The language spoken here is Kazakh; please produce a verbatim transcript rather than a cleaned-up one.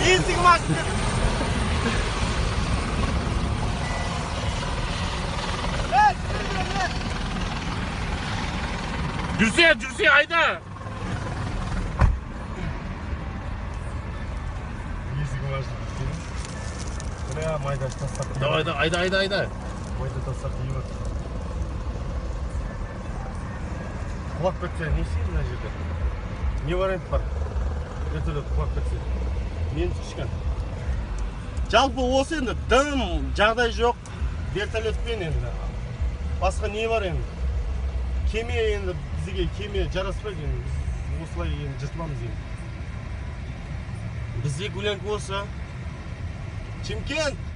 Есігім ашты. Жүрсе, жүрсе, айда. Есігім ашты. Мына майда тастап. Давай, айда, айда, айда. Майда тастап деймін. Құлап кетсе, не істейді мына жерде? Не вариант бар? Вертолет құлап кетсе. Мен түскен. Жалпы осы енді дым, жағдай жоқ. Вертолетпен енді. Басқа не бар енді? Кеме енді бізге кеме жараспайды енді. Біз осылай енді жыртыламыз енді. Бізде гулянка осы. Чимкент!